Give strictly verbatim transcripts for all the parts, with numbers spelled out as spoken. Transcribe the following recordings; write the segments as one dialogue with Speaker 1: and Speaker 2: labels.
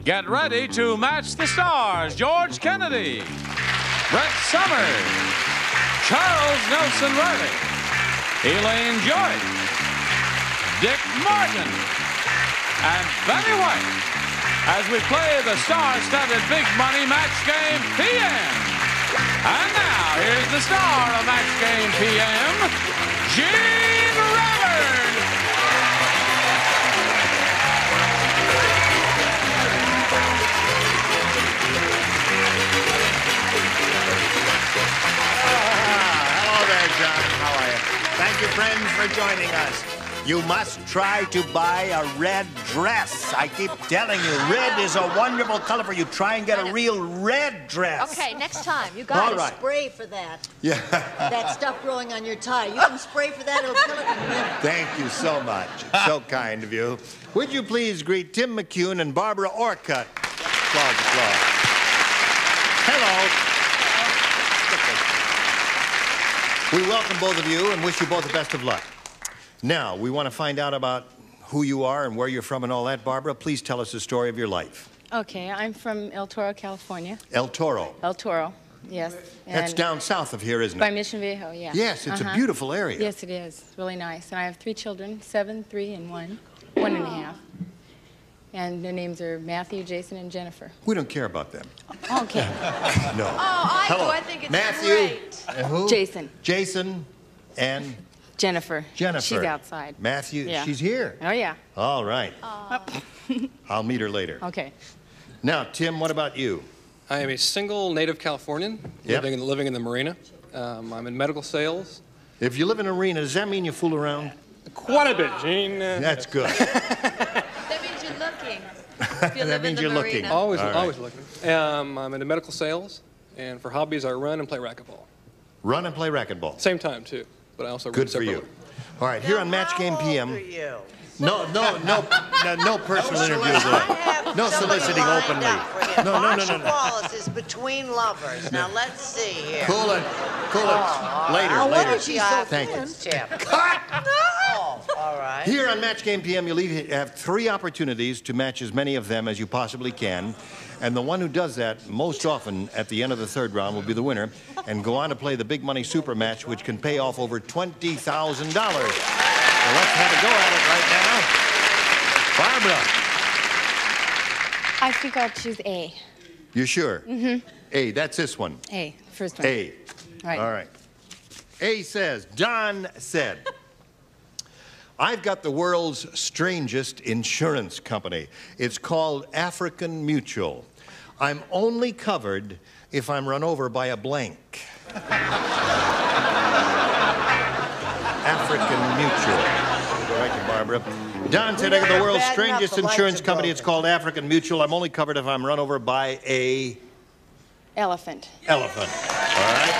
Speaker 1: Get ready to match the stars. George Kennedy, Brett Summers, Charles Nelson Reilly, Elaine Joyce, Dick Martin, and Benny White as we play the star-studded Big Money Match Game P M. And now, here's the star of Match Game P M, Gene Rivers.
Speaker 2: Hello there, John. How are you? Thank you, friends, for joining us. You must try to buy a red dress. I keep telling you, red is a wonderful color for you. Try and get a real red dress.
Speaker 3: Okay, next time. You got to
Speaker 2: right.
Speaker 3: spray for that.
Speaker 2: Yeah.
Speaker 3: That stuff growing on your tie. You can spray for that, it'll kill it in a minute.
Speaker 2: Thank you so much. It's so kind of you. Would you please greet Tim McCune and Barbara Orcutt? Applause, applause. Hello. We welcome both of you and wish you both the best of luck. Now, we want to find out about who you are and where you're from and all that. Barbara, please tell us the story of your life.
Speaker 4: Okay, I'm from El Toro, California.
Speaker 2: El Toro.
Speaker 4: El Toro, yes.
Speaker 2: That's
Speaker 4: And
Speaker 2: down south of here, isn't it?
Speaker 4: by Mission Viejo, yeah.
Speaker 2: Yes, it's
Speaker 4: Uh-huh.
Speaker 2: a beautiful area.
Speaker 4: Yes, it is. Really nice. And I have three children, seven, three, and one. One and a half. And their names are Matthew, Jason, and Jennifer.
Speaker 2: We don't care about them.
Speaker 4: Okay.
Speaker 2: No.
Speaker 3: Oh, I
Speaker 2: Hello.
Speaker 3: do. I think it's
Speaker 2: Matthew.
Speaker 3: great.
Speaker 2: And who?
Speaker 4: Jason.
Speaker 2: Jason and
Speaker 4: Jennifer.
Speaker 2: Jennifer.
Speaker 4: She's outside.
Speaker 2: Matthew,
Speaker 4: Yeah.
Speaker 2: she's here.
Speaker 4: Oh, yeah.
Speaker 2: All right. I'll meet her later.
Speaker 4: Okay.
Speaker 2: Now, Tim, what about you?
Speaker 5: I am a single native Californian
Speaker 2: Yep.
Speaker 5: living, in, living in the marina. Um, I'm in medical sales.
Speaker 2: If you live in an arena, does that mean you fool around?
Speaker 5: Quite a bit, Gene. Uh,
Speaker 2: That's good.
Speaker 3: That means you're looking. If you
Speaker 2: That
Speaker 3: live in
Speaker 2: means
Speaker 3: the
Speaker 2: you're
Speaker 3: marina.
Speaker 2: looking.
Speaker 5: always,
Speaker 2: All right.
Speaker 5: always looking. Um, I'm into medical sales, and for hobbies, I run and play racquetball.
Speaker 2: Run and play racquetball.
Speaker 5: Same time, too, but I also run
Speaker 2: Good for
Speaker 5: separately.
Speaker 2: you. All right, here on Match Game P M.
Speaker 6: How old are you?
Speaker 2: No, no, no, no, no personal interviews.
Speaker 6: I
Speaker 2: Today.
Speaker 6: have
Speaker 2: No
Speaker 6: somebody
Speaker 2: soliciting
Speaker 6: lined
Speaker 2: openly.
Speaker 6: up for you.
Speaker 2: No, no, no, no,
Speaker 6: Marshall
Speaker 2: no.
Speaker 6: Wallace is between lovers. Now let's see here.
Speaker 2: Cool it, cool it. Later,
Speaker 3: Oh,
Speaker 2: later.
Speaker 3: why is she so
Speaker 2: Thank you.
Speaker 6: It's Tip.
Speaker 2: Cut!
Speaker 6: Oh, all right.
Speaker 2: Here on Match Game P M, you leave, have three opportunities to match as many of them as you possibly can. And the one who does that most often at the end of the third round will be the winner and go on to play the Big Money Super Match, which can pay off over twenty thousand dollars. So let's have a go at it right now. Barbara,
Speaker 4: I think I'll choose A.
Speaker 2: you sure? Mm-hmm. A, that's this one.
Speaker 4: A, first one.
Speaker 2: A.
Speaker 4: Right.
Speaker 2: All right. A says, Don said, I've got the world's strangest insurance company. It's called African Mutual. I'm only covered if I'm run over by a blank. African Mutual. Go right to Barbara. Don said, I got the world's
Speaker 6: Bad enough
Speaker 2: strangest
Speaker 6: the lights
Speaker 2: insurance
Speaker 6: are
Speaker 2: company. It's
Speaker 6: broken.
Speaker 2: called African Mutual. I'm only covered if I'm run over by a
Speaker 4: Elephant.
Speaker 2: elephant. All right?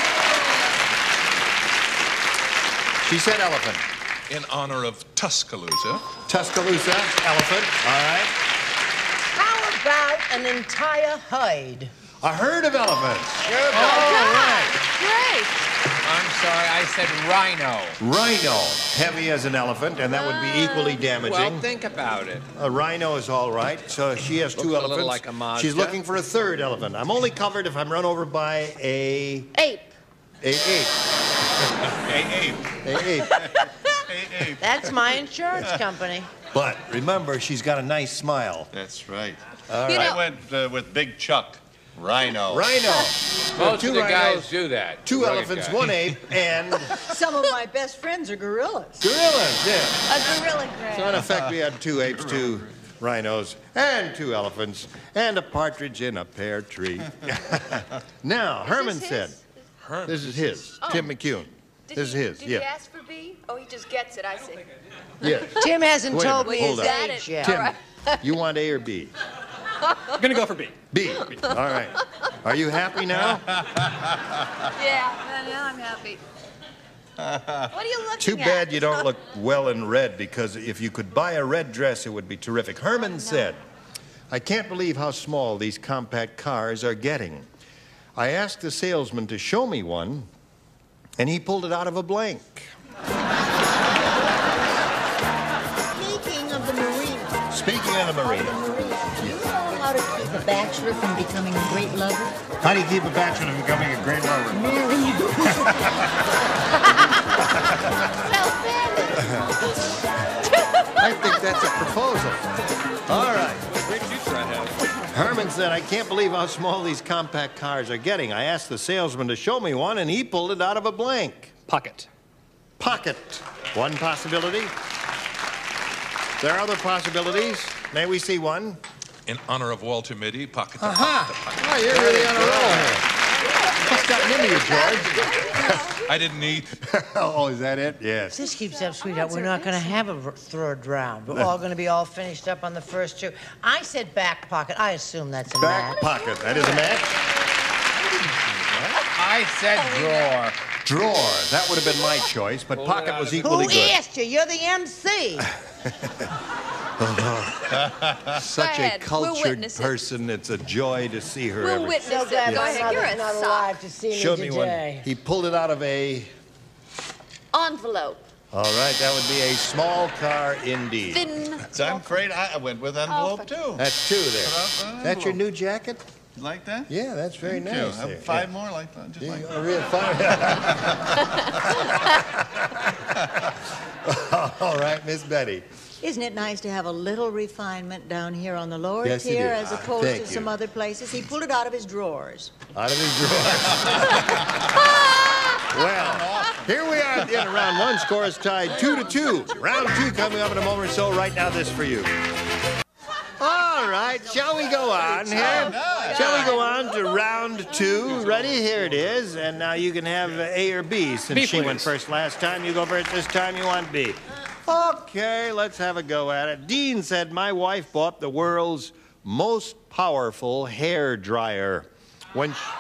Speaker 2: She said elephant.
Speaker 7: In honor of Tuscaloosa.
Speaker 2: Tuscaloosa, elephant. All right.
Speaker 6: How about an entire hide?
Speaker 2: A herd of elephants.
Speaker 6: Sure,
Speaker 2: All right.
Speaker 3: Great.
Speaker 8: I'm sorry, I said rhino.
Speaker 2: Rhino, heavy as an elephant, and that would be equally damaging.
Speaker 8: Well, think about it.
Speaker 2: A rhino is all right, so she has two
Speaker 8: Looks a little
Speaker 2: elephants.
Speaker 8: like a Mazda.
Speaker 2: She's looking for a third elephant. I'm only covered if I'm run over by a...
Speaker 3: Ape.
Speaker 2: a ape.
Speaker 7: A ape.
Speaker 2: A ape.
Speaker 7: A ape.
Speaker 6: That's my insurance company.
Speaker 2: But remember, she's got a nice smile.
Speaker 7: That's right.
Speaker 2: All
Speaker 3: You
Speaker 2: right.
Speaker 3: know-
Speaker 7: I went uh, with Big Chuck. Rhino.
Speaker 2: Rhino.
Speaker 8: Most
Speaker 2: two
Speaker 8: of the
Speaker 2: rhinos,
Speaker 8: guys do that.
Speaker 2: two
Speaker 8: Brilliant
Speaker 2: elephants,
Speaker 8: guys.
Speaker 2: one ape, and
Speaker 3: Some of my best friends are gorillas.
Speaker 2: gorillas, yeah.
Speaker 3: A gorilla
Speaker 2: So in effect, we had two apes, two rhinos, and two elephants, and a partridge in a pear tree. Now, Herman
Speaker 3: this
Speaker 2: said,
Speaker 3: his?
Speaker 7: Herman.
Speaker 2: this is his,
Speaker 3: Oh.
Speaker 2: Tim McCune.
Speaker 3: Did
Speaker 2: This
Speaker 3: he,
Speaker 2: is his,
Speaker 3: Did
Speaker 2: yeah.
Speaker 3: he ask for B? Oh, he just gets it, I see.
Speaker 2: Yes.
Speaker 6: Tim hasn't
Speaker 2: Wait a
Speaker 6: told
Speaker 2: minute,
Speaker 6: me
Speaker 2: hold
Speaker 6: his
Speaker 2: on.
Speaker 6: age yet.
Speaker 2: Tim, you want A or B?
Speaker 5: I'm going to go for B.
Speaker 2: B. All right. Are you happy now?
Speaker 3: Yeah, now I'm happy. What are you looking
Speaker 2: Too
Speaker 3: at?
Speaker 2: bad you don't look well in red, because if you could buy a red dress, it would be terrific. Herman said, I can't believe how small these compact cars are getting. I asked the salesman to show me one, and he pulled it out of a blank.
Speaker 3: Speaking of the marina.
Speaker 2: Speaking of the marina,
Speaker 3: The marina. You know
Speaker 9: ever keep a bachelor from becoming a great lover?
Speaker 2: How do you keep a bachelor from becoming a great lover?
Speaker 9: Marry you.
Speaker 2: I think that's a proposal. All right.
Speaker 5: Great future I have.
Speaker 2: Herman said, I can't believe how small these compact cars are getting. I asked the salesman to show me one, and he pulled it out of a blank.
Speaker 5: Pocket.
Speaker 2: Pocket. One possibility. There are other possibilities. May we see one?
Speaker 7: In honor of Walter Mitty, pocket to
Speaker 2: Aha.
Speaker 7: pocket to pocket.
Speaker 2: Oh, you're really on a roll here. What's gotten into you, George?
Speaker 7: I didn't eat.
Speaker 2: Oh, is that it? Yes.
Speaker 6: This keeps up, sweetheart. We're not going to have a r- third round. We're all going to be all finished up on the first two. I said back pocket. I assume that's a
Speaker 2: Back
Speaker 6: match.
Speaker 2: pocket. That is a match?
Speaker 8: I said drawer.
Speaker 2: Drawer. That would have been my choice, but pocket was
Speaker 6: Who
Speaker 2: equally good.
Speaker 6: asked you? You're the M C.
Speaker 2: Such a
Speaker 3: ahead. We'll
Speaker 2: cultured
Speaker 3: witness it.
Speaker 2: person. It's a joy to see her.
Speaker 3: We'll
Speaker 2: every-
Speaker 3: witness
Speaker 6: So
Speaker 3: it.
Speaker 6: glad
Speaker 3: Go
Speaker 6: my
Speaker 3: ahead. You're
Speaker 6: mother's
Speaker 3: a
Speaker 6: not
Speaker 3: sock.
Speaker 6: alive to see me
Speaker 2: Show me one.
Speaker 6: today.
Speaker 2: He pulled it out of a...
Speaker 3: Envelope.
Speaker 2: All right, that would be a small car indeed.
Speaker 3: Thin.
Speaker 7: I'm afraid I went with envelope, too.
Speaker 2: That's two there.
Speaker 7: Uh,
Speaker 2: That's your new jacket?
Speaker 7: You like that?
Speaker 2: Yeah, that's very
Speaker 7: Thank you.
Speaker 2: nice.
Speaker 7: I have
Speaker 2: there.
Speaker 7: five
Speaker 2: Yeah.
Speaker 7: more like that, just
Speaker 2: Yeah,
Speaker 7: like
Speaker 2: oh, real fine. All right, Miss Betty.
Speaker 9: Isn't it nice to have a little refinement down here on the lower
Speaker 2: Yes, it
Speaker 9: tier
Speaker 2: is.
Speaker 9: as opposed
Speaker 2: Thank
Speaker 9: to
Speaker 2: you.
Speaker 9: some other places? He pulled it out of his drawers.
Speaker 2: Out of his drawer. Well, here we are at the end of round one. Score is tied two to two. Round two coming up in a moment or so. Right now, this for you. All right, shall we go on here? Shall we go on to round two? Ready? Here it is. And now you can have uh, A or B. Since
Speaker 5: B,
Speaker 2: she went
Speaker 5: please.
Speaker 2: first last time, you go first this time. You want B. Okay, let's have a go at it. Dean said, my wife bought the world's most powerful hair dryer. When she...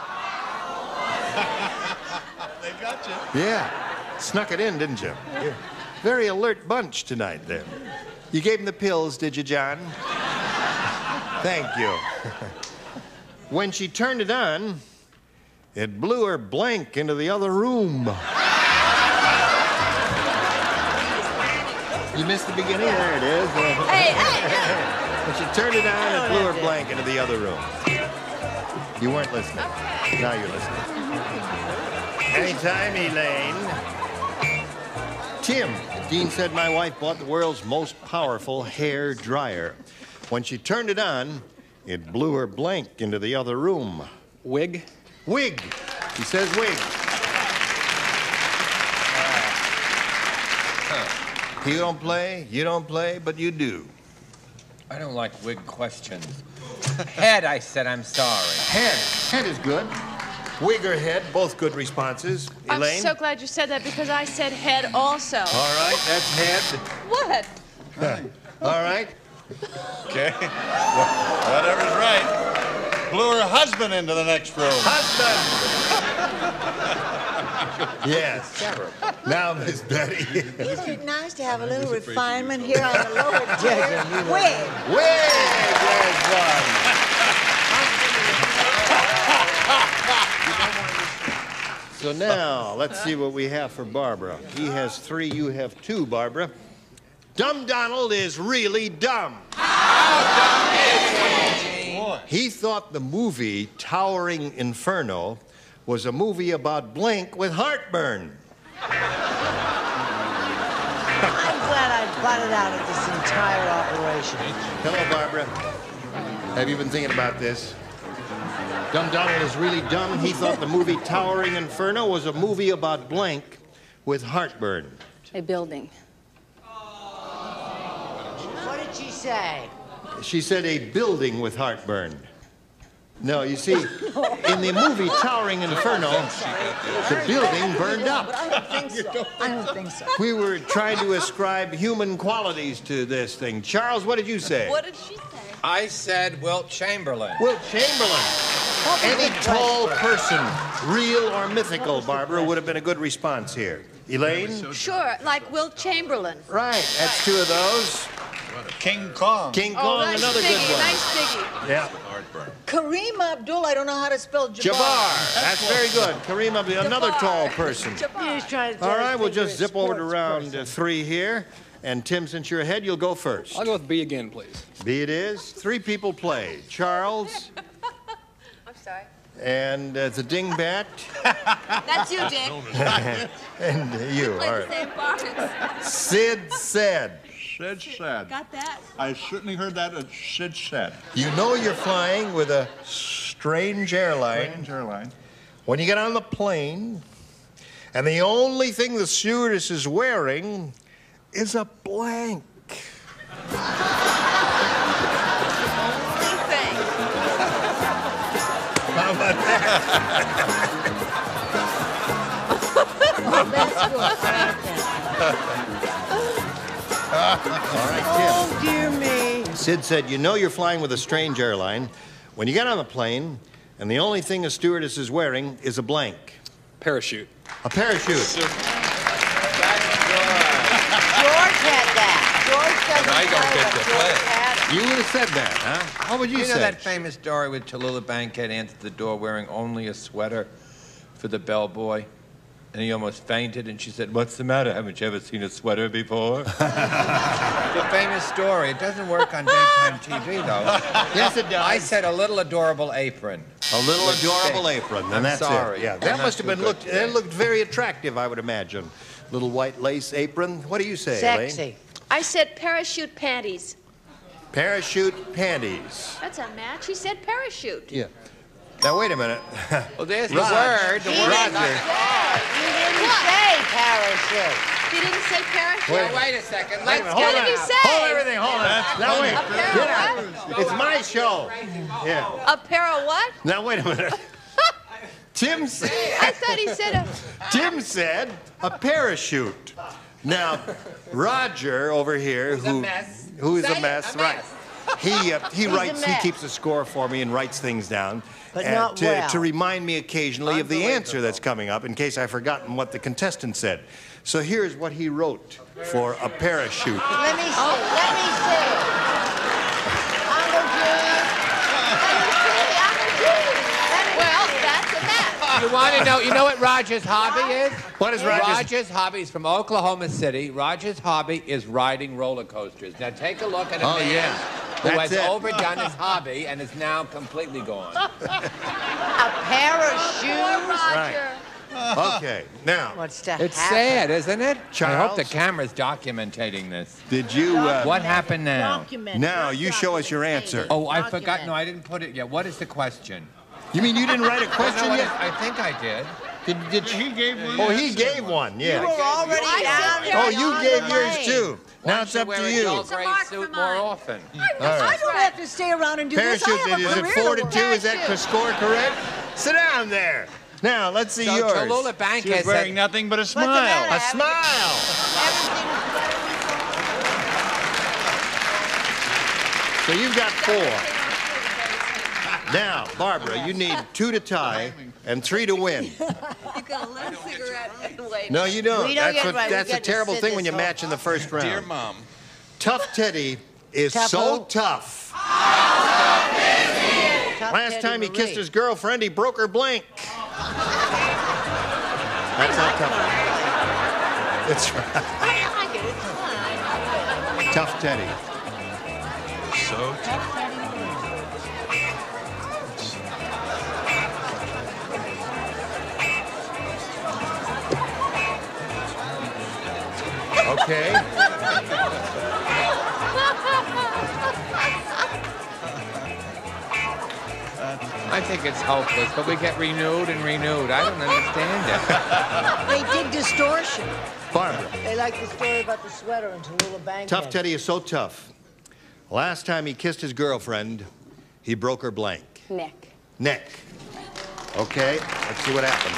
Speaker 7: They got you.
Speaker 2: Yeah, snuck it in, didn't you? You're a very alert bunch tonight, then. You gave him the pills, did you, John? Thank you. When she turned it on, it blew her blank into the other room. You missed the beginning? There it is.
Speaker 3: Hey, hey, hey.
Speaker 2: When she turned it on, it blew her blank into the other room. You weren't listening. Now you're listening. Anytime, Elaine. Tim. Dean said my wife bought the world's most powerful hair dryer. When she turned it on, it blew her blank into the other room.
Speaker 5: Wig.
Speaker 2: Wig. He says wig. You don't play, you don't play, but you do.
Speaker 8: I don't like wig questions. Head, I said I'm sorry.
Speaker 2: Head. Head is good. Wig or head, both good responses. Elaine?
Speaker 3: I'm so glad you said that because I said head also.
Speaker 2: All right, that's head.
Speaker 3: What?
Speaker 2: All right.
Speaker 7: Okay. Whatever's right. Blew her husband into the next room.
Speaker 2: Husband. Yes. Now, Miss Betty.
Speaker 9: Isn't it nice to have a little refinement here on the lower tier? Wig.
Speaker 2: Wig, there's one. So now, let's see what we have for Barbara. He has three, you have two, Barbara. Dumb Donald is really dumb.
Speaker 8: How dumb is he?
Speaker 2: He thought the movie Towering Inferno was a movie about Blink with heartburn.
Speaker 6: I'm glad I butted out of this entire operation.
Speaker 2: Hello, Barbara. Have you been thinking about this? Dumb Donald is really dumb. He thought the movie Towering Inferno was a movie about blank with heartburn.
Speaker 4: A building.
Speaker 6: What did she say?
Speaker 2: She said a building with heartburn. No, you see, in the movie Towering Inferno, the building burned up.
Speaker 9: I don't think so. I don't think so.
Speaker 2: We were trying to ascribe human qualities to this thing. Charles, what did you say?
Speaker 3: What did she say?
Speaker 8: I said Wilt Chamberlain.
Speaker 2: Wilt Chamberlain. Any tall person, real or mythical, Barbara, would have been a good response here. Elaine?
Speaker 3: Sure, like Wilt Chamberlain.
Speaker 2: Right, that's two of those.
Speaker 7: King Kong.
Speaker 2: King
Speaker 3: Oh,
Speaker 2: Kong,
Speaker 3: nice
Speaker 2: another
Speaker 3: biggie,
Speaker 2: good one.
Speaker 3: nice biggie.
Speaker 2: Yeah.
Speaker 7: Heartburn.
Speaker 9: Kareem Abdul, I don't know how to spell Jabbar.
Speaker 2: Jabbar, that's very good. Kareem Abdul, another
Speaker 3: Jabbar.
Speaker 2: tall person.
Speaker 6: He's trying to
Speaker 2: All right, we'll
Speaker 6: figure
Speaker 2: just
Speaker 6: a
Speaker 2: zip over to
Speaker 6: sports
Speaker 2: round
Speaker 6: person.
Speaker 2: uh, three here. And Tim, since you're ahead, you'll go first.
Speaker 5: I'll go with B again, please.
Speaker 2: B it is. Three people play. Charles.
Speaker 3: I'm sorry.
Speaker 2: And uh, the dingbat.
Speaker 3: That's you, Dick.
Speaker 2: And uh, you.
Speaker 3: Play
Speaker 2: All
Speaker 3: the
Speaker 2: right.
Speaker 3: same parts.
Speaker 2: Sid said.
Speaker 7: Sid said.
Speaker 3: Got that?
Speaker 7: I certainly heard that as Sid said.
Speaker 2: You know you're flying with a strange airline.
Speaker 7: Strange airline.
Speaker 2: When you get on the plane, and the only thing the stewardess is wearing is a blank.
Speaker 3: Only thing.
Speaker 2: How about that? All right, Tim.
Speaker 6: Oh, dear me.
Speaker 2: Sid said, you know you're flying with a strange airline when you get on the plane, and the only thing a stewardess is wearing is a blank.
Speaker 5: Parachute.
Speaker 2: A parachute.
Speaker 6: George had that. George doesn't
Speaker 8: I don't
Speaker 6: play,
Speaker 8: get
Speaker 6: but
Speaker 8: to
Speaker 6: George
Speaker 8: play.
Speaker 6: had it.
Speaker 2: You would have said that, huh? What would you,
Speaker 8: You know
Speaker 2: say?
Speaker 8: that famous story with Tallulah Bankhead answered the door wearing only a sweater for the bellboy? And he almost fainted, and she said, "What's the matter? Haven't you ever seen a sweater before?" It's a famous story. It doesn't work on daytime T V, though.
Speaker 2: Yes, it does.
Speaker 8: I said a little adorable apron.
Speaker 2: A little
Speaker 8: With
Speaker 2: adorable
Speaker 8: steak.
Speaker 2: apron, and
Speaker 8: I'm
Speaker 2: that's
Speaker 8: sorry.
Speaker 2: it. Yeah,
Speaker 8: I'm
Speaker 2: that
Speaker 8: not
Speaker 2: must have
Speaker 8: too
Speaker 2: been
Speaker 8: good
Speaker 2: looked.
Speaker 8: today.
Speaker 2: It looked very attractive, I would imagine. Little white lace apron. What do you say,
Speaker 6: Sexy.
Speaker 2: Elaine?
Speaker 3: I said parachute panties.
Speaker 2: Parachute panties.
Speaker 3: That's a match. He said parachute.
Speaker 2: Yeah. Now wait a minute.
Speaker 8: Well, there's the
Speaker 2: Rod.
Speaker 8: word. The
Speaker 6: He
Speaker 8: word.
Speaker 6: didn't say, he didn't say parachute.
Speaker 3: He didn't say parachute.
Speaker 2: Wait.
Speaker 8: Wait a second.
Speaker 2: Wait a
Speaker 8: Let's
Speaker 2: minute,
Speaker 3: What
Speaker 2: hold
Speaker 3: did
Speaker 2: on.
Speaker 3: he say?
Speaker 2: Hold everything. Hold on. Now wait.
Speaker 3: A pair
Speaker 2: Get
Speaker 3: of
Speaker 2: out.
Speaker 3: what?
Speaker 2: It's my show. Yeah.
Speaker 3: A pair of what?
Speaker 2: Now wait a minute. Tim said.
Speaker 3: I thought he said a...
Speaker 2: Tim said a parachute. Now, Roger over here,
Speaker 8: Who's a
Speaker 2: who
Speaker 8: mess.
Speaker 2: who is
Speaker 8: Say
Speaker 2: a
Speaker 8: it,
Speaker 2: mess,
Speaker 8: a
Speaker 2: right?
Speaker 8: mess.
Speaker 2: He uh, he
Speaker 6: He's a
Speaker 2: writes. He
Speaker 6: mess.
Speaker 2: keeps a score for me and writes things down.
Speaker 6: But
Speaker 2: uh,
Speaker 6: not
Speaker 2: to,
Speaker 6: well.
Speaker 2: to remind me occasionally of the answer that's coming up in case I've forgotten what the contestant said. So here's what he wrote for a parachute.
Speaker 6: Let me see. Let me see. Uncle Junior.
Speaker 3: Well, that's a match.
Speaker 8: You want to know? You know what Roger's hobby is?
Speaker 2: What is Roger's?
Speaker 8: Roger's hobby is from Oklahoma City. Roger's hobby is riding roller coasters. Now take a look at a
Speaker 2: Oh,
Speaker 8: man
Speaker 2: yeah.
Speaker 8: who
Speaker 2: That's
Speaker 8: has
Speaker 2: it.
Speaker 8: overdone his hobby and is now completely gone.
Speaker 6: A pair of shoes.
Speaker 3: Roger.
Speaker 2: Okay. Now,
Speaker 6: What's to
Speaker 8: It's
Speaker 6: happen?
Speaker 8: sad, isn't it? I
Speaker 2: Charles?
Speaker 8: hope the camera's documenting this.
Speaker 2: did you? Uh,
Speaker 8: What happened now?
Speaker 6: Document.
Speaker 2: now
Speaker 6: not
Speaker 2: you show us your answer.
Speaker 6: document.
Speaker 8: Oh, I forgot.
Speaker 6: Document.
Speaker 8: No, I didn't put it yet. What is the question?
Speaker 2: You mean you didn't write a
Speaker 8: I,
Speaker 2: question
Speaker 8: know what
Speaker 2: yet?
Speaker 8: it- I think I did.
Speaker 2: Did, did
Speaker 7: He gave one.
Speaker 2: Oh, he gave one. Yeah.
Speaker 6: You were already
Speaker 3: I
Speaker 6: down
Speaker 3: said
Speaker 6: there.
Speaker 2: Oh, you
Speaker 6: on
Speaker 2: gave
Speaker 6: the
Speaker 2: yours
Speaker 6: lane.
Speaker 2: too.
Speaker 8: Why
Speaker 2: Now
Speaker 8: don't
Speaker 2: it's up
Speaker 8: wear
Speaker 2: to
Speaker 8: a
Speaker 2: you.
Speaker 8: dull
Speaker 3: It's a
Speaker 8: gray
Speaker 3: mark
Speaker 8: suit
Speaker 3: for
Speaker 8: more
Speaker 3: mine.
Speaker 8: often.
Speaker 2: All right.
Speaker 9: I don't have to stay around and do
Speaker 2: Parachute,
Speaker 9: this. I have a
Speaker 2: is it
Speaker 9: career
Speaker 2: four to
Speaker 9: to
Speaker 2: two?
Speaker 9: work.
Speaker 2: Is that the score correct? Sit down there. Now, let's see
Speaker 8: So
Speaker 2: yours.
Speaker 8: Tallulah Bankhead said,
Speaker 7: nothing but a
Speaker 6: What's the matter?
Speaker 2: A
Speaker 6: Everything-
Speaker 2: smile.
Speaker 6: Everything
Speaker 2: So you've got four. Now, Barbara, you need two to tie and three to win.
Speaker 3: You can lit a cigarette and wait.
Speaker 2: No, you don't.
Speaker 6: We don't
Speaker 2: that's
Speaker 6: get
Speaker 2: what,
Speaker 6: right. We
Speaker 2: that's a
Speaker 6: get to
Speaker 2: terrible
Speaker 6: sit
Speaker 2: thing when
Speaker 6: this
Speaker 2: you
Speaker 6: whole
Speaker 2: match in the first round.
Speaker 7: Dear Mom.
Speaker 2: Tough Teddy is
Speaker 6: Tough
Speaker 2: so
Speaker 6: who?
Speaker 2: tough.
Speaker 6: Tough
Speaker 2: Last
Speaker 6: Teddy
Speaker 2: time he
Speaker 6: Marie.
Speaker 2: kissed his girlfriend, he broke her blank. That's how tough. It's right.
Speaker 6: I like it. It's fine.
Speaker 2: Tough Teddy.
Speaker 7: So tough.
Speaker 2: Okay.
Speaker 8: I think it's hopeless, but we get renewed and renewed. I don't understand it.
Speaker 9: They dig distortion.
Speaker 2: Barbara.
Speaker 6: They like the story about the sweater and Tallulah Bankhead.
Speaker 2: Tough Teddy is so tough. Last time he kissed his girlfriend, he broke her blank.
Speaker 4: Neck.
Speaker 2: Neck. Okay, let's see what happened.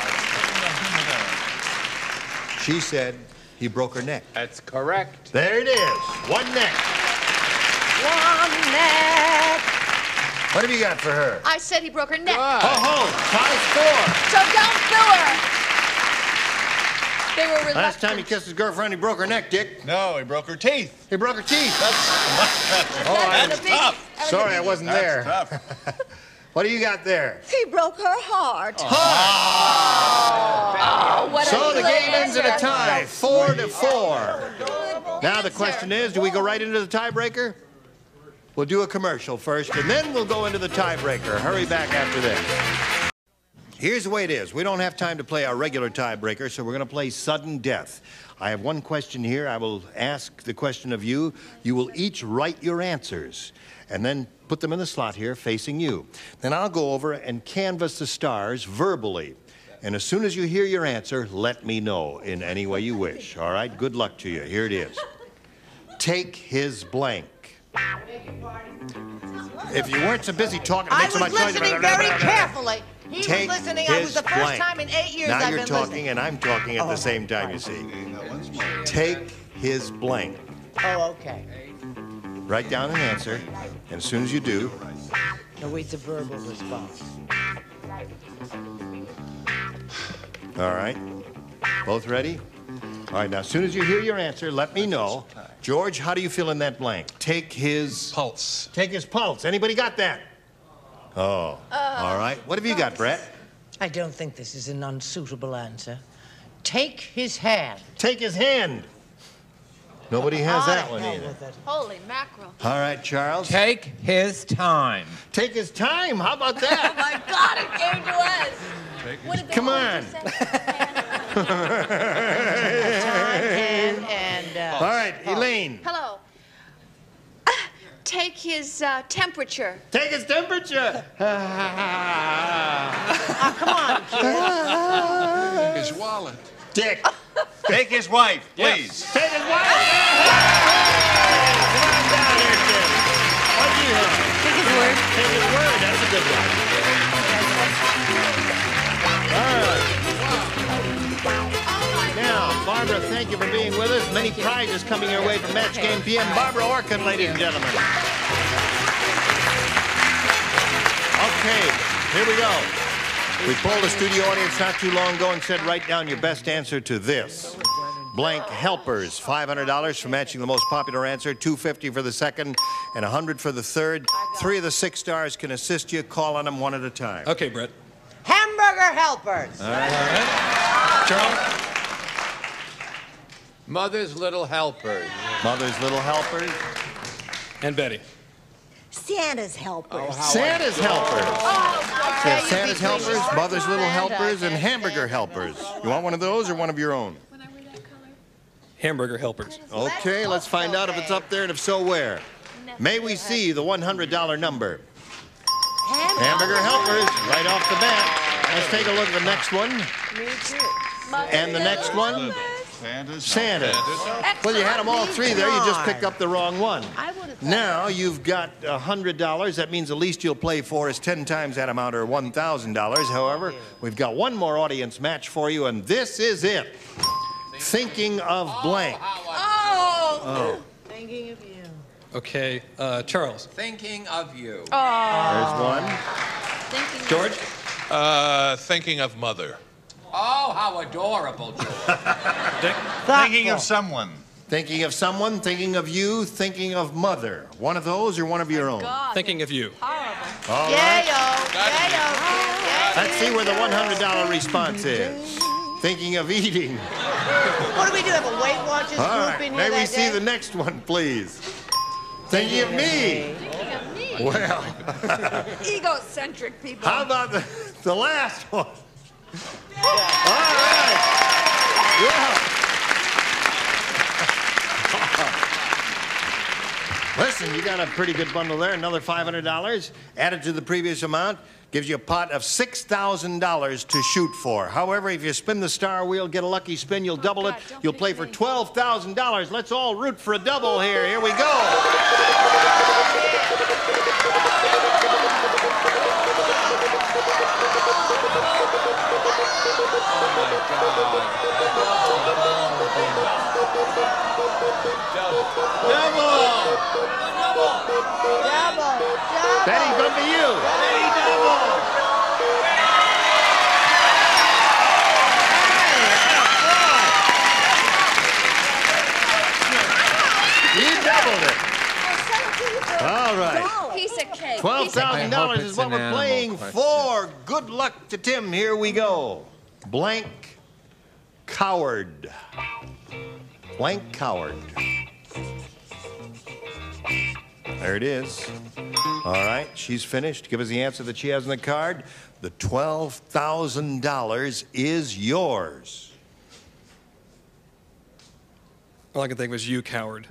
Speaker 2: She said he broke her neck.
Speaker 8: That's correct.
Speaker 2: There it is. One neck.
Speaker 6: One neck.
Speaker 2: What have you got for her?
Speaker 3: I said he broke her neck.
Speaker 2: Ho ho, ties four.
Speaker 3: So don't sue her. They were reluctant.
Speaker 2: Last time he kissed his girlfriend, he broke her neck, Dick.
Speaker 7: No, he broke her teeth.
Speaker 2: He broke her teeth.
Speaker 3: That's
Speaker 7: That's
Speaker 3: the big-
Speaker 7: tough.
Speaker 3: that was
Speaker 2: Sorry,
Speaker 3: the
Speaker 2: I
Speaker 3: big-
Speaker 2: wasn't
Speaker 7: That's
Speaker 2: there.
Speaker 7: tough.
Speaker 2: What do you got there?
Speaker 9: He broke her heart.
Speaker 3: Oh, what
Speaker 2: So
Speaker 3: a
Speaker 2: the
Speaker 3: good
Speaker 2: game ends in a
Speaker 3: answer.
Speaker 2: tie, four to four. Now the
Speaker 3: answer.
Speaker 2: question is, do we go right into the tiebreaker? We'll do a commercial first, and then we'll go into the tiebreaker. Hurry back after this. Here's the way it is. We don't have time to play our regular tiebreaker, so we're going to play sudden death. I have one question here. I will ask the question of you. You will each write your answers and then put them in the slot here facing you. Then I'll go over and canvass the stars verbally. And as soon as you hear your answer, let me know in any way you wish. All right? Good luck to you. Here it is. Take his blank. If you weren't so busy talking, it
Speaker 6: I
Speaker 2: makes so
Speaker 6: was
Speaker 2: much noise.
Speaker 6: listening very carefully. He
Speaker 2: Take
Speaker 6: was listening. I was the
Speaker 2: his
Speaker 6: first
Speaker 2: blank.
Speaker 6: time in eight years
Speaker 2: now
Speaker 6: I've
Speaker 2: you're
Speaker 6: been
Speaker 2: talking
Speaker 6: listening.
Speaker 2: and I'm talking at
Speaker 6: Oh,
Speaker 2: the same time, you see. Take his blank.
Speaker 6: Oh, okay.
Speaker 2: Write down an answer, and as soon as you do,
Speaker 6: Await the verbal response.
Speaker 2: all right. Both ready? All right, now as soon as you hear your answer, let me know. George, how do you fill in that blank? Take his...
Speaker 5: Pulse.
Speaker 2: Take his pulse. Anybody got that? Oh, all right. What have you got, Brett?
Speaker 6: I don't think this is an unsuitable answer. Take his hand.
Speaker 2: Take his hand. Nobody has
Speaker 6: Ah,
Speaker 2: that one
Speaker 6: hell
Speaker 2: either.
Speaker 6: with it.
Speaker 3: Holy mackerel.
Speaker 2: All right, Charles.
Speaker 8: Take his time.
Speaker 2: Take his time. How about
Speaker 3: Oh,
Speaker 2: that?
Speaker 3: my God, it came to us. What did the
Speaker 2: Come
Speaker 3: old
Speaker 2: on.
Speaker 3: say?
Speaker 6: Time and, and uh,
Speaker 2: All right, Elaine.
Speaker 3: Hello. Take his uh, temperature.
Speaker 2: Take his temperature.
Speaker 6: Ah, come on, kid.
Speaker 7: His wallet.
Speaker 2: Dick.
Speaker 7: Take his wife, please.
Speaker 2: Take his wife. Come on down here, kid. What do you have?
Speaker 4: Take his word.
Speaker 2: Take his word. That's a good one. All right. Now, Barbara, thank you for being with us. Many prizes coming your way from Match Game P M. Barbara Orkin, ladies and gentlemen. Okay, here we go. We polled a studio audience not too long ago and said, write down your best answer to this. Blank helpers, five hundred dollars for matching the most popular answer, two hundred fifty dollars for the second, and one hundred dollars for the third. Three of the six stars can assist you. Call on them one at a time.
Speaker 5: Okay, Brett.
Speaker 6: Hamburger helpers.
Speaker 2: All right.
Speaker 5: Charles.
Speaker 8: Mother's Little Helpers.
Speaker 2: Mother's Little Helpers.
Speaker 5: And Betty.
Speaker 9: Santa's helpers.
Speaker 2: Santa's Helpers.
Speaker 3: Oh,
Speaker 2: Yeah, Santa's Helpers, Mother's Little Helpers, and Hamburger Helpers. You want one of those or one of your own?
Speaker 3: when I wear that color.
Speaker 5: Hamburger helpers.
Speaker 2: Okay, let's find out if it's up there and if so, where. May we see the one hundred dollar number? Hamburger Helpers, right off the bat. Let's take a look at the next one. And the next one,
Speaker 7: Santa's.
Speaker 2: Santa. Well, you had them all three there. You just picked up the wrong one.
Speaker 3: I would have thought.
Speaker 2: Now you've got one hundred dollars. That means the least you'll play for is ten times that amount, or one thousand dollars. However, we've got one more audience match for you, and this is it. Thinking of blank.
Speaker 3: Oh.
Speaker 2: Oh,
Speaker 6: Thinking of you.
Speaker 5: Okay, uh, Charles.
Speaker 8: Thinking of you.
Speaker 2: there's one.
Speaker 3: Thinking
Speaker 5: George.
Speaker 10: Uh, thinking of mother.
Speaker 8: Oh, how adorable, George.
Speaker 5: Dick.
Speaker 7: Thinking of someone.
Speaker 2: Thinking of someone, thinking of you, thinking of mother. One of those or one of your own?
Speaker 3: God.
Speaker 5: Thinking of you.
Speaker 3: Horrible.
Speaker 2: All
Speaker 6: Yeah,
Speaker 2: right.
Speaker 6: yo. Yeah, yo. Yeah,
Speaker 2: Let's see where the one hundred dollar response is. Thinking of eating.
Speaker 6: What do we do? Have a Weight Watchers
Speaker 2: All
Speaker 6: group
Speaker 2: right,
Speaker 6: in here
Speaker 2: may we
Speaker 6: that
Speaker 2: see
Speaker 6: day?
Speaker 2: the next one, please. Thinking of me.
Speaker 3: Thinking of me.
Speaker 2: Well,
Speaker 3: Egocentric people.
Speaker 2: how about the, the last one? All right. Yeah. Listen, you got a pretty good bundle there. Another five hundred dollars added to the previous amount gives you a pot of six thousand dollars to shoot for. However, if you spin the star wheel, get a lucky spin, you'll double
Speaker 3: God,
Speaker 2: it.
Speaker 3: don't
Speaker 2: You'll
Speaker 3: pick
Speaker 2: play for
Speaker 3: me.
Speaker 2: twelve thousand dollars. Let's all root for a double here. Here we go. Double!
Speaker 6: Double. Double.
Speaker 2: Betty's up to you. Betty double. You doubled it. All right.
Speaker 3: Piece of cake.
Speaker 2: Twelve
Speaker 3: Piece of
Speaker 2: thousand dollars
Speaker 8: I hope
Speaker 2: is what
Speaker 8: it's
Speaker 2: we're
Speaker 8: an animal
Speaker 2: playing
Speaker 8: question.
Speaker 2: for. Good luck to Tim. Here we go. Blank coward. Blank coward. There it is. All right, she's finished. Give us the answer that she has on the card. The twelve thousand dollars is yours.
Speaker 5: All I can think was you, coward.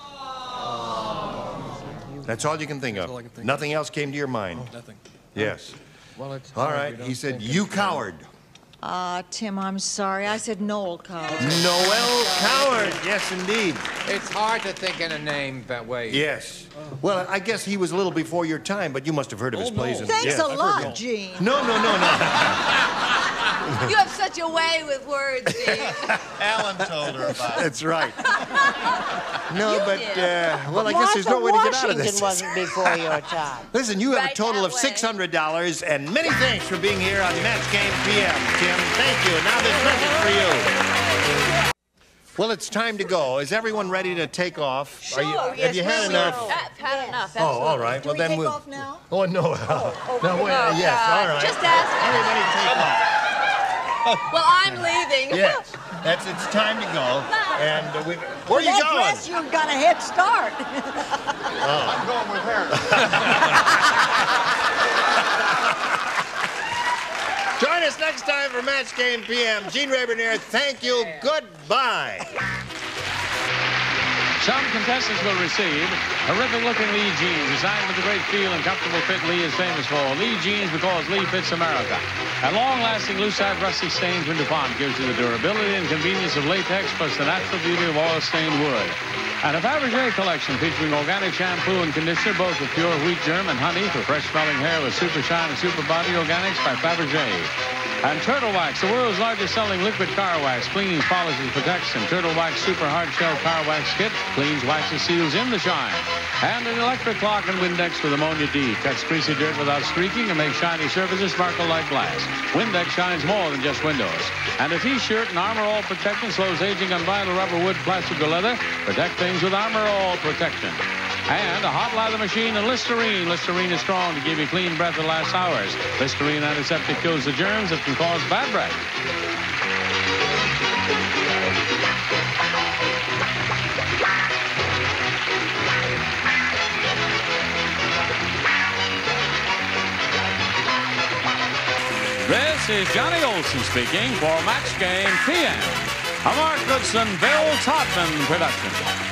Speaker 2: That's all you can think
Speaker 5: That's
Speaker 2: of.
Speaker 5: all I can think
Speaker 2: Nothing else came to your mind.
Speaker 5: Nothing.
Speaker 2: Yes.
Speaker 8: Well, it's
Speaker 2: All
Speaker 8: hard.
Speaker 2: right,
Speaker 8: We don't
Speaker 2: he said,
Speaker 8: think
Speaker 2: you
Speaker 8: it's-
Speaker 2: coward.
Speaker 9: Uh, Tim, I'm sorry. I said Noel Coward.
Speaker 2: Noel Coward. Yes, indeed.
Speaker 8: It's hard to think in a name that way.
Speaker 2: Yes. Well, I guess he was a little before your time, but you must have heard of his
Speaker 5: Oh,
Speaker 2: plays.
Speaker 5: no.
Speaker 2: in-
Speaker 9: Thanks
Speaker 2: yes.
Speaker 9: a lot, Gene.
Speaker 2: No, no, no, no.
Speaker 3: You have such a way with words, Gene.
Speaker 7: Alan told her about it.
Speaker 2: That's right. No,
Speaker 3: You
Speaker 2: but,
Speaker 3: did.
Speaker 2: uh, well, I guess there's no way to get out of this.
Speaker 6: Washington wasn't before your time.
Speaker 2: Listen, you have
Speaker 3: Right
Speaker 2: a total
Speaker 3: that
Speaker 2: of
Speaker 3: way.
Speaker 2: six hundred dollars, and many thanks for being here on Match Game P M, Tim. Thank you. Now there's nothing for you. Well, it's time to go. Is everyone ready to take off?
Speaker 9: Sure,
Speaker 2: Are you,
Speaker 9: yes,
Speaker 2: have you had
Speaker 9: we
Speaker 2: enough?
Speaker 9: will.
Speaker 3: I've had enough.
Speaker 2: Oh, all right.
Speaker 9: Do
Speaker 2: well,
Speaker 9: we
Speaker 2: then
Speaker 9: take
Speaker 2: we'll.
Speaker 9: off now?
Speaker 2: Oh, no. no, wait.
Speaker 3: Oh,
Speaker 2: yes,
Speaker 3: God.
Speaker 2: all right.
Speaker 3: Just ask.
Speaker 2: Everybody take off.
Speaker 3: Well, I'm leaving.
Speaker 2: Yes. That's, it's time to go. And uh, we, where are you
Speaker 9: That
Speaker 2: going?
Speaker 9: dress, you've got a head start.
Speaker 7: I'm going with her.
Speaker 2: Join us next time for Match Game P M. Gene Rayburn here. Thank you. Goodbye.
Speaker 1: Some contestants will receive horrific-looking Lee jeans designed with the great feel and comfortable fit Lee is famous for. Lee jeans because Lee fits America. And long-lasting, loose-side, rusty stains when DuPont gives you the durability and convenience of latex plus the natural beauty of oil-stained wood. And a Fabergé collection featuring organic shampoo and conditioner, both with pure wheat germ and honey for fresh-smelling hair with Super Shine and Super Body Organics by Fabergé. And Turtle Wax, the world's largest selling liquid car wax, cleans, polishes, protects, and Turtle Wax Super Hard Shell Car Wax Kit cleans, waxes, seals in the shine. And an electric clock and Windex with ammonia D cuts greasy dirt without streaking and makes shiny surfaces sparkle like glass. Windex shines more than just windows. And a T-shirt and Armor All Protection slows aging on vinyl, rubber, wood, plastic, or leather. Protect things with Armor All Protection. And a hot lather machine and Listerine. Listerine is strong to give you clean breath that lasts hours. Listerine antiseptic kills the germs that can cause bad breath. This is Johnny Olson speaking for Match Game P M. A Mark Goodson, Bill Todman production.